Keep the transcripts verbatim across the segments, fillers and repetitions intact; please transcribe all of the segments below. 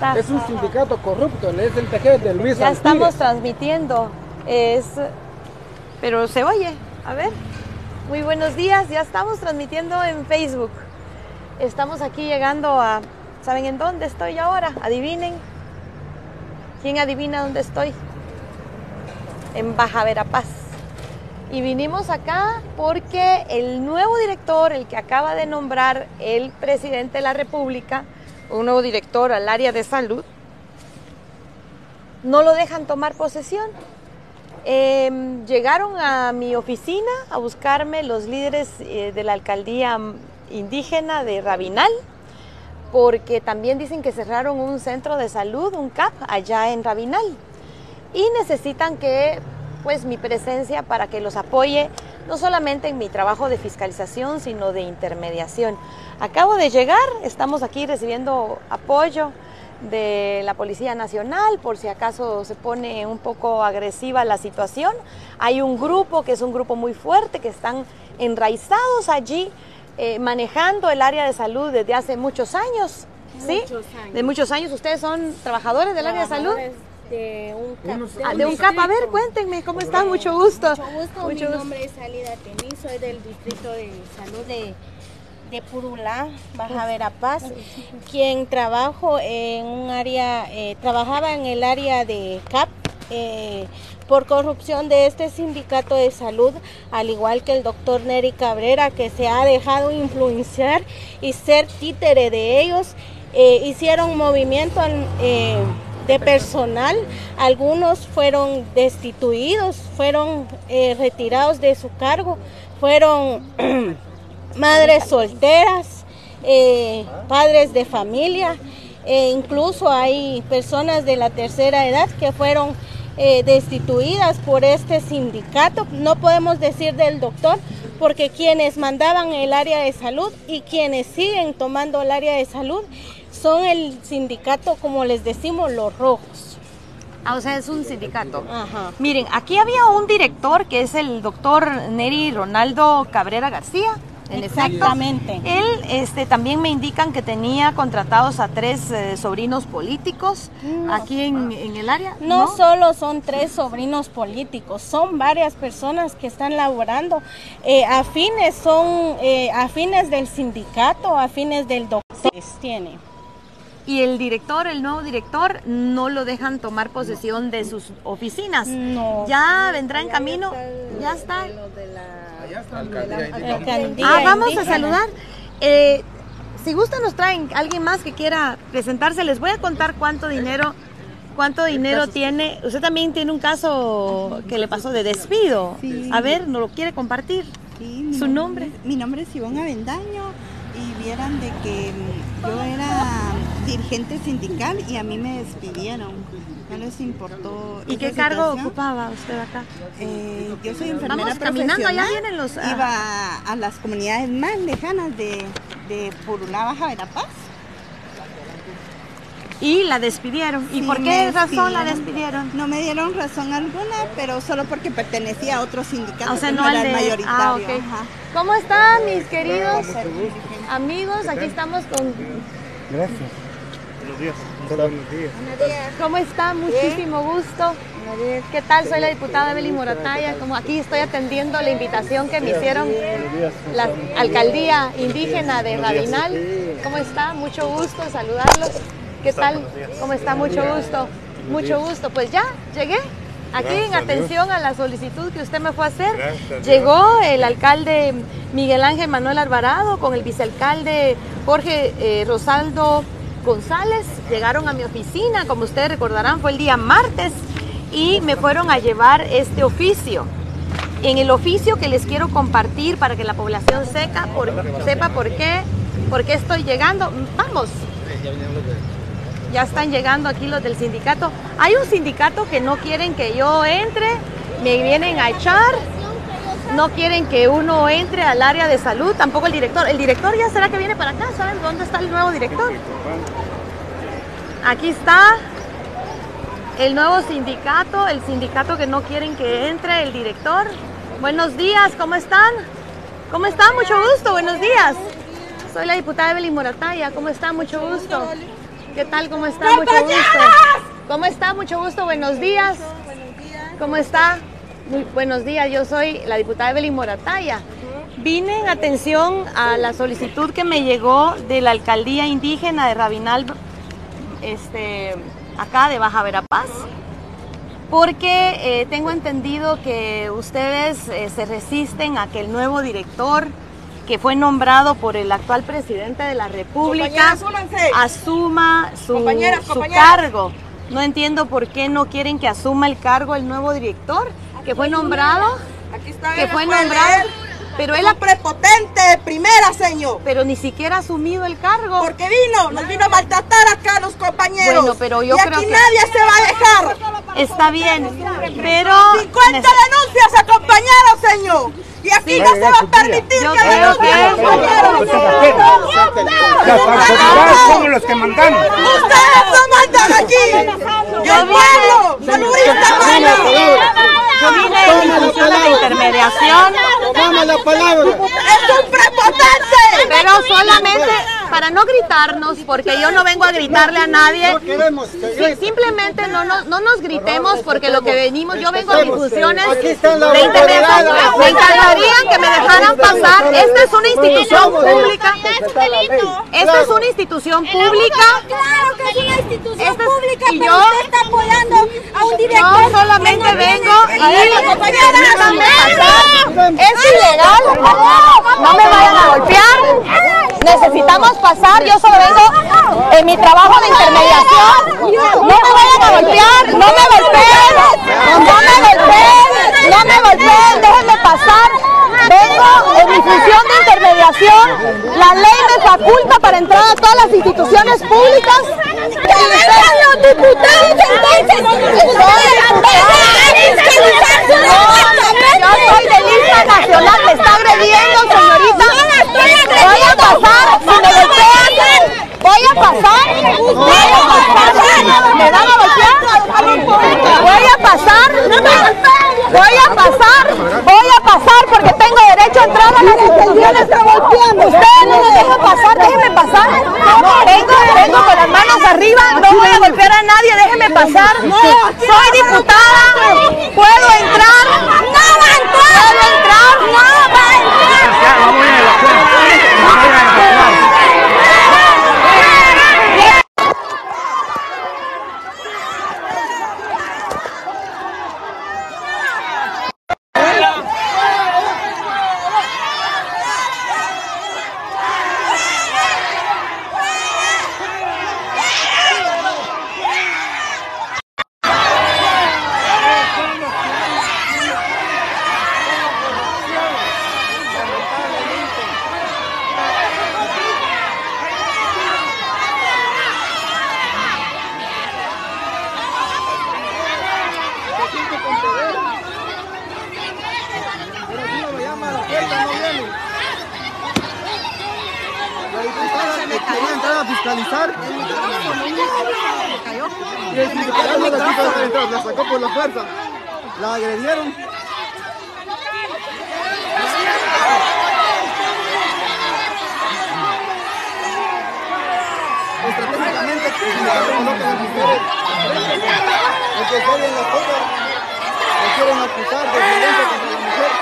está. Es un sindicato corrupto, le es el tejer de Luis Ya Alpide. estamos transmitiendo, es, pero se oye, a ver. Muy buenos días, ya estamos transmitiendo en Facebook. Estamos aquí llegando a, ¿saben en dónde estoy ahora? Adivinen. ¿Quién adivina dónde estoy? En Baja Verapaz. Y vinimos acá porque el nuevo director, el que acaba de nombrar el presidente de la República, un nuevo director al área de salud, no lo dejan tomar posesión. Eh, llegaron a mi oficina a buscarme los líderes eh, de la alcaldía indígena de Rabinal, porque también dicen que cerraron un centro de salud, un C A P, allá en Rabinal, y necesitan que, pues, mi presencia para que los apoye, no solamente en mi trabajo de fiscalización, sino de intermediación. Acabo de llegar, estamos aquí recibiendo apoyo de la Policía Nacional, por si acaso se pone un poco agresiva la situación. Hay un grupo que es un grupo muy fuerte, que están enraizados allí, eh, manejando el área de salud desde hace muchos años. ¿Sí? Muchos años. De muchos años. ¿Ustedes son trabajadores del área de salud? De un C A P. Ah, de un C A P. A ver, cuéntenme, ¿cómo están? Mucho gusto. Mucho gusto. Mucho Mi gusto. nombre es Alida Tení, soy del Distrito de Salud de, de Purulá, Baja Verapaz, quien trabajo en un área, eh, trabajaba en el área de C A P, eh, por corrupción de este sindicato de salud, al igual que el doctor Neri Cabrera, que se ha dejado influenciar y ser títere de ellos. Eh, hicieron movimiento eh, de personal, algunos fueron destituidos, fueron eh, retirados de su cargo, fueron madres solteras, eh, padres de familia, e incluso hay personas de la tercera edad que fueron eh, destituidas por este sindicato. No podemos decir del doctor, porque quienes mandaban el área de salud y quienes siguen tomando el área de salud son el sindicato, como les decimos, los rojos. Ah, o sea, es un sindicato. Ajá. Miren, aquí había un director que es el doctor Neri Ronaldo Cabrera García. En Exactamente. Efecto, él este, también me indican que tenía contratados a tres eh, sobrinos políticos no. aquí en, en el área. No, no solo son tres sobrinos políticos, son varias personas que están laborando. Eh, afines, son eh, afines del sindicato, afines del doctor. Tiene. Y el director, el nuevo director, no lo dejan tomar posesión de sus oficinas. No. Ya vendrá en camino. Ya está. Alcaldía Ah, vamos indígena. a saludar. Eh, si gustan nos traen alguien más que quiera presentarse. Les voy a contar cuánto dinero, cuánto dinero tiene. Usted también tiene un caso que le pasó de despido. Sí. A ver, ¿nos lo quiere compartir? Sí, mi ¿Su nombre? Mi nombre es Ivonne Avendaño y vieran de que yo era dirigente sindical y a mí me despidieron. No les importó. ¿Y esa qué cargo situación. ocupaba usted acá? Eh, yo soy enfermera Vamos caminando, allá profesional. vienen los... ah, Iba a las comunidades más lejanas de, de Purulá, Baja Verapaz. Y la despidieron. ¿Y Sí, por me qué razón la despidieron. despidieron? No me dieron razón alguna, pero solo porque pertenecía a otro sindicato, O sea, que no no al era el de... mayoritario. Ah, ok. Ajá. ¿Cómo están mis queridos amigos? Aquí estamos con... Gracias. Buenos días. Buenos días. ¿Cómo está? Muchísimo gusto. ¿Qué tal? Soy la diputada Evelyn Morataya. Como aquí estoy atendiendo la invitación que me hicieron la alcaldía indígena de Rabinal. ¿Cómo está? Mucho gusto saludarlos. ¿Qué tal? ¿Cómo está? Mucho gusto. Mucho gusto. Pues ya llegué. Aquí en atención a la solicitud que usted me fue a hacer, llegó el alcalde Miguel Ángel Manuel Alvarado con el vicealcalde Jorge eh, Rosaldo González. Llegaron a mi oficina, como ustedes recordarán, fue el día martes y me fueron a llevar este oficio. En el oficio que les quiero compartir para que la población sepa por, sepa por qué, por qué estoy llegando. Vamos. Ya están llegando aquí los del sindicato. Hay un sindicato que no quieren que yo entre, me vienen a echar, no quieren que uno entre al área de salud, tampoco el director. ¿El director ya será que viene para acá? ¿Saben dónde está el nuevo director? Aquí está el nuevo sindicato, el sindicato que no quieren que entre el director. Buenos días, ¿cómo están? ¿Cómo están? Mucho gusto, buenos días. Soy la diputada Evelyn Morataya, ¿cómo están? Mucho gusto. ¿Qué tal? ¿Cómo está? Mucho gusto. ¿Cómo está? Mucho gusto. Buenos días. ¿Cómo está? Muy buenos días. Yo soy la diputada Evelyn Morataya. Vine en atención a la solicitud que me llegó de la alcaldía indígena de Rabinal, este, acá de Baja Verapaz, porque eh, tengo entendido que ustedes eh, se resisten a que el nuevo director, que fue nombrado por el actual presidente de la República, asuma su, compañeras, su compañeras. cargo. No entiendo por qué no quieren que asuma el cargo el nuevo director, que fue nombrado, Aquí está que fue nombrado, pero él es prepotente de primera, señor. Pero ni siquiera ha asumido el cargo. Porque vino, nos vino a maltratar acá a los compañeros. Bueno, pero yo y creo aquí que nadie se va a dejar. Está bien, pero cincuenta denuncias a compañeros, señor. Y aquí sí, no se va a permitir yo que creo que somos los que mandamos. Ustedes no mandan aquí. Yo vine, yo vine en discusión de la intermediación. Toma la palabra. Es un prepotente. Pero solamente para no gritarnos, porque yo no vengo a gritarle a nadie. Sí, simplemente no nos, no nos gritemos, porque lo que venimos, yo vengo a discusiones de intermediación. Me encantaría que me dejaran pasar. Esta es una institución pública. Esta es una institución pública. Claro que es una institución Esta es, pública, y pero yo, usted está apoyando a un director. yo solamente que no vengo viene- a ir a pasar. Es ilegal. No me vayan a golpear. Necesitamos pasar. Yo solo vengo en mi trabajo de intermediación. No me vayan a golpear. No me golpeen. No me golpeen. No me golpeen. Déjenme pasar. Vengo en mi función de intermediación. La ley me faculta para entrar a todas las instituciones públicas. ¡Que vengan los diputados! Yo soy de lista nacional. Me está agrediendo, señorita. Voy a pasar. Si me golpean, voy a pasar. Voy a pasar. ¿Me van a golpear? Voy a pasar. Voy a pasar. Voy a pasar porque tengo derecho a entrar a las instituciones. Ustedes no me dejan pasar. Déjenme pasar. Vengo, vengo con las manos arriba. No voy a golpear a nadie. Déjenme pasar. Soy diputada. Puedo entrar. No va a entrar. Puedo entrar. No va a entrar. Quería entrar a fiscalizar y el fiscal no la quiso dejar entrar, la sacó por la fuerza, la agredieron. Estratégicamente colocan a mujeres porque salen las cosas, le quieren acusar de violencia contra la mujer.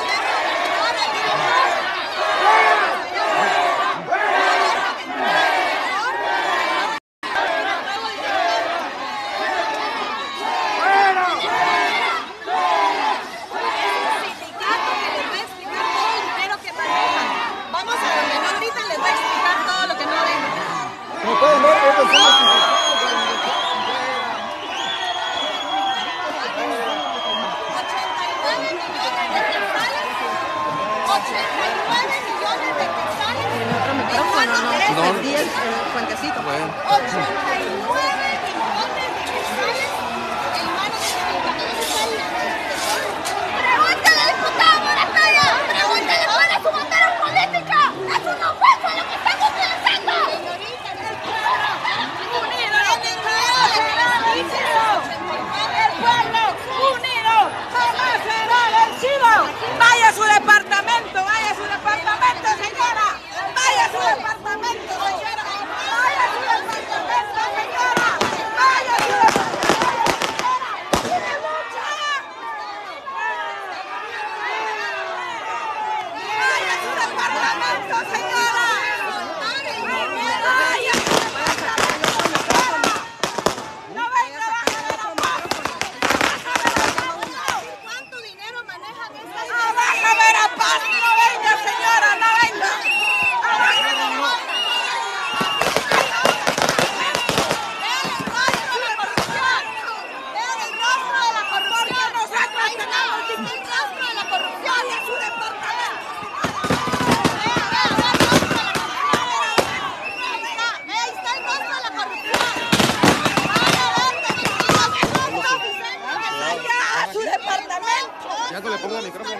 Como pueden ver, estos son los el micrófono.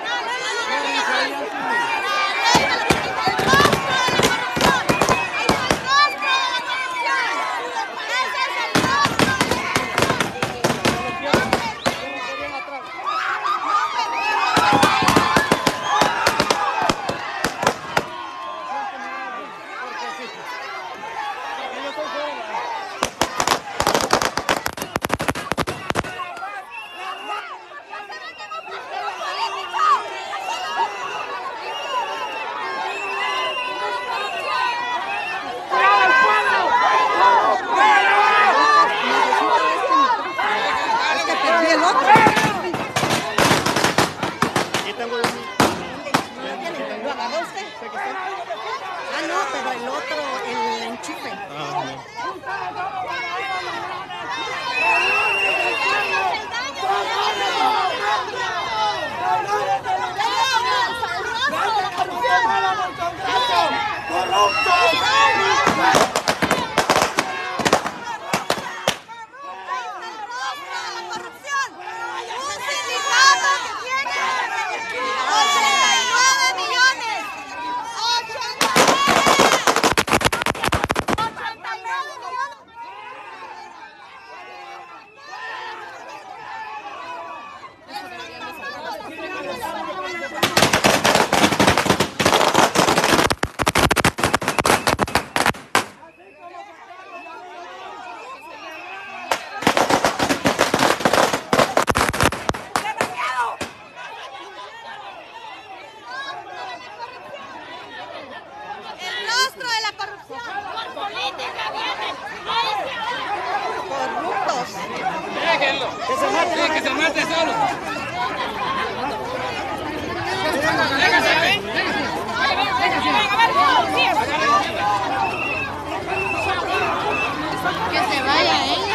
Ah, no, pero el otro, el enchufe. Que se mate, que se mate solo. Que se vaya ella.